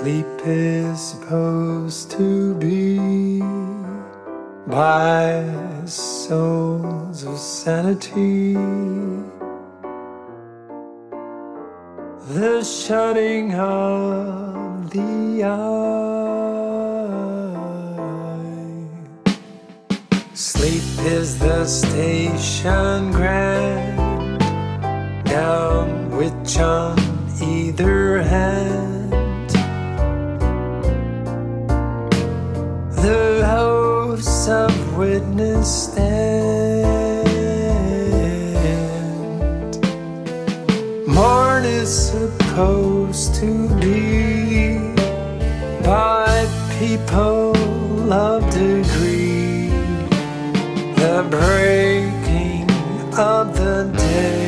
Sleep is supposed to be by souls of sanity, the shutting of the eye. Sleep is the station grand, down which on either hand the hosts of witness stand. Morn is supposed to be by people of degree, the breaking of the day.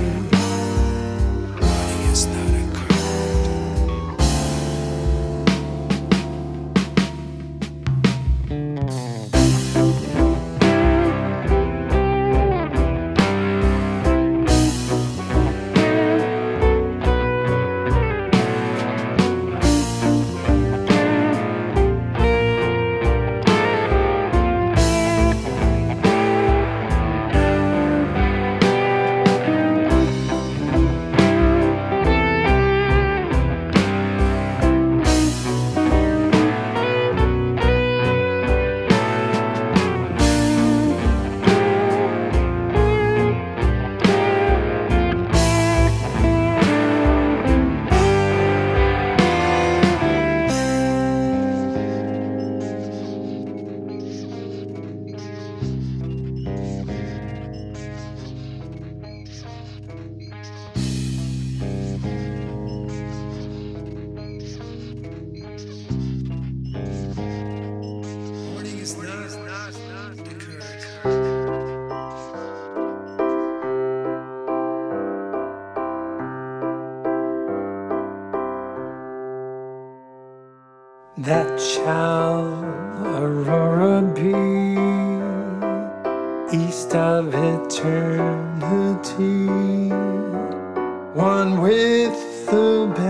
That shall Aurora be, east of eternity, one with the